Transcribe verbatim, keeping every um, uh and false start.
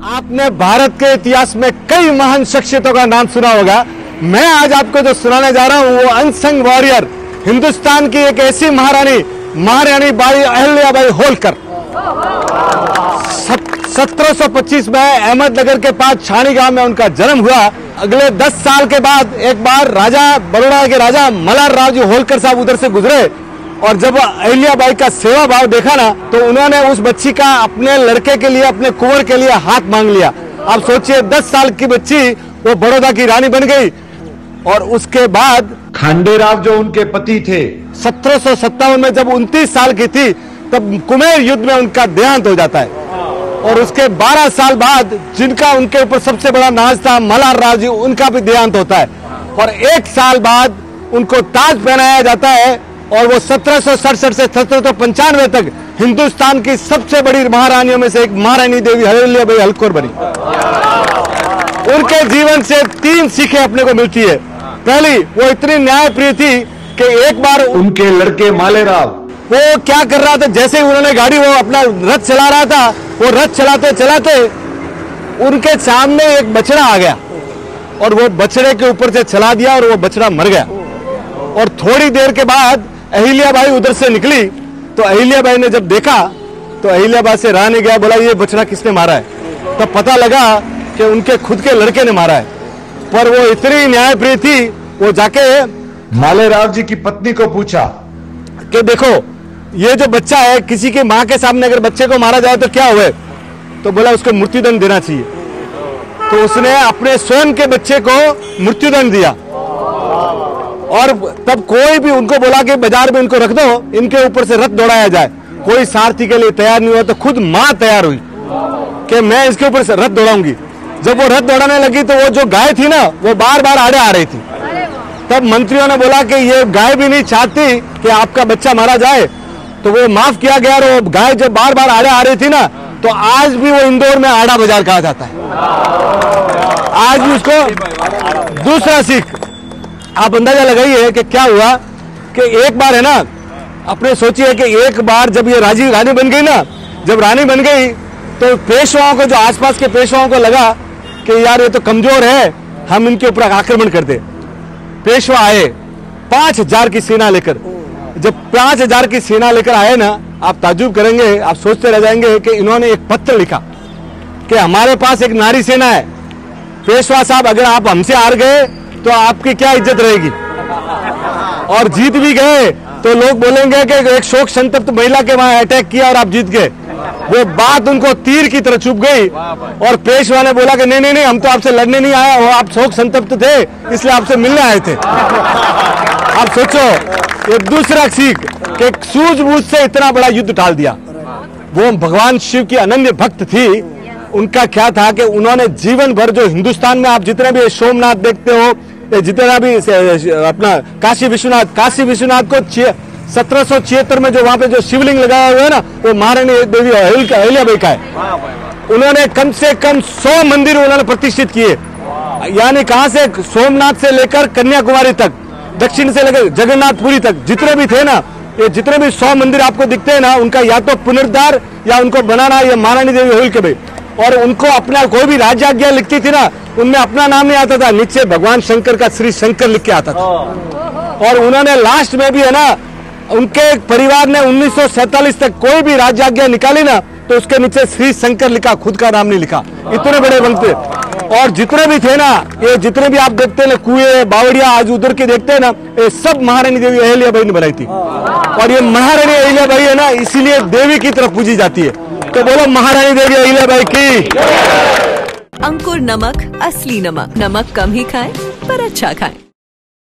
आपने भारत के इतिहास में कई महान शख्सियतों का नाम सुना होगा। मैं आज आपको जो सुनाने जा रहा हूं वो अनसंग वॉरियर, हिंदुस्तान की एक ऐसी महारानी, महारानी बाई अहिल्याबाई होलकर। सत्रह सौ पच्चीस में अहमदनगर के पास छाणी गांव में उनका जन्म हुआ। अगले दस साल के बाद एक बार राजा बड़ौदा के राजा मल्हार राव जी होलकर साहब उधर से गुजरे और जब अहिल्याबाई का सेवा भाव देखा ना तो उन्होंने उस बच्ची का अपने लड़के के लिए, अपने कुंवर के लिए हाथ मांग लिया। आप सोचिए, दस साल की बच्ची वो बड़ौदा की रानी बन गई। और उसके बाद खांडेराव जो उनके पति थे, सत्रह सौ सत्तावन में जब उनतीस साल की थी तब कुमेर युद्ध में उनका देहांत हो जाता है। और उसके बारह साल बाद जिनका उनके ऊपर सबसे बड़ा नाज था मल्हार राव जी, उनका भी देहांत होता है। और एक साल बाद उनको ताज पहनाया जाता है और वो सत्रह सौ सड़सठ से सत्रह सौ पंचानवे तक हिंदुस्तान की सबसे बड़ी महारानियों में से एक महारानी देवी अहिल्याबाई होलकर बनी। उनके जीवन से तीन सीखें अपने को मिलती है। पहली, वो इतनी न्यायप्रिय थी कि एक बार उनके लड़के मालेराव वो क्या कर रहा था, जैसे ही उन्होंने गाड़ी, वो अपना रथ चला रहा था, वो रथ चलाते चलाते उनके सामने एक बछड़ा आ गया और वो बछड़े के ऊपर से चला दिया और वो बछड़ा मर गया। और थोड़ी देर के बाद अहिल्याबाई उधर से निकली तो अहिल्याबाई ने जब देखा तो अहिल्याबाई से रहा नहीं गया, बोला ये बछड़ा किसने मारा है। तब पता लगा कि उनके खुद के लड़के ने मारा है। पर वो इतनी न्यायप्रिय थी, वो जाके मालेराव जी की पत्नी को पूछा कि देखो ये जो बच्चा है, किसी की माँ के सामने अगर बच्चे को मारा जाए तो क्या हुए, तो बोला उसको मृत्युदंड देना चाहिए। तो उसने अपने स्वयं के बच्चे को मृत्युदंड दिया। और तब कोई भी उनको बोला कि बाजार में इनको रख दो, इनके ऊपर से रथ दौड़ाया जाए। कोई सारथी के लिए तैयार नहीं हुआ तो खुद माँ तैयार हुई कि मैं इसके ऊपर से रथ दौड़ाऊंगी। जब वो रथ दौड़ाने लगी तो वो जो गाय थी ना, वो बार बार आड़े आ रही थी। तब मंत्रियों ने बोला कि ये गाय भी नहीं चाहती कि आपका बच्चा मारा जाए, तो वो माफ किया गया। और वो गाय जब बार बार आड़े आ रही थी ना, तो आज भी वो इंदौर में आड़ा बाजार कहा जाता है। आज भी उसको दूसरा सीख आप अंदाजा लगाइए कि क्या हुआ कि एक बार है ना, अपने सोचिए कि एक बार जब ये राजी रानी बन गई ना, जब रानी बन गई तो पेशवाओं को, जो आसपास के पेशवाओं को लगा कि यार ये तो कमजोर है, हम इनके ऊपर आक्रमण कर दे। पेशवा आए पांच हजार की सेना लेकर। जब पांच हजार की सेना लेकर आए ना, आप ताज्जुब करेंगे, आप सोचते रह जाएंगे कि इन्होंने एक पत्र लिखा कि हमारे पास एक नारी सेना है, पेशवा साहब अगर आप हमसे हार गए तो आपकी क्या इज्जत रहेगी, और जीत भी गए तो लोग बोलेंगे कि एक शोक संतप्त महिला के वहां अटैक किया और आप जीत गए। वो बात उनको तीर की तरह चुभ गई और पेशवा ने बोला कि नहीं नहीं नहीं, हम तो आपसे लड़ने नहीं आए, और आप शोक संतप्त थे इसलिए आपसे मिलने आए थे। आप सोचो, ये दूसरा सीख कि सूझबूझ से इतना बड़ा युद्ध टाल दिया। वो भगवान शिव की अनन्य भक्त थी। उनका क्या था कि उन्होंने जीवन भर, जो हिंदुस्तान में आप जितने भी सोमनाथ देखते हो, जितना भी अपना काशी विश्वनाथ, काशी विश्वनाथ को सत्रह सौ छिहत्तर में जो वहां पे जो शिवलिंग लगाया हुआ है ना, वो महारानी देवी अहिल्याबाई का है। उन्होंने कम से कम सौ मंदिर उन्होंने प्रतिष्ठित किए। यानी कहां से, सोमनाथ से लेकर कन्याकुमारी तक, दक्षिण से लेकर जगन्नाथपुरी तक जितने भी थे ना, ये जितने भी सौ मंदिर आपको दिखते हैं ना, उनका या तो पुनरुद्धार या उनको बनाना ये महारानी देवी होलकर। और उनको अपना कोई भी राज्याज्ञा लिखती थी ना, उनमें अपना नाम नहीं आता था, नीचे भगवान शंकर का श्री शंकर लिख के आता था। और उन्होंने लास्ट में भी है ना, उनके परिवार ने उन्नीस सौ सैतालीस तक कोई भी राज्याज्ञा निकाली ना तो उसके नीचे श्री शंकर लिखा, खुद का नाम नहीं लिखा। इतने बड़े बनते। और जितने भी थे ना, ये जितने भी आप देखते हैं ना, कुएं बावड़िया आज उधर के देखते हैं ना, ये सब महारानी देवी अहिल्याबाई ने बनाई थी। और ये महारानी अहिल्याबाई है ना, इसीलिए देवी की तरफ पूजी जाती है। तो बोलो महारानी देवी अहिल्याबाई की। अंकुर नमक, असली नमक। नमक कम ही खाएं पर अच्छा खाएं।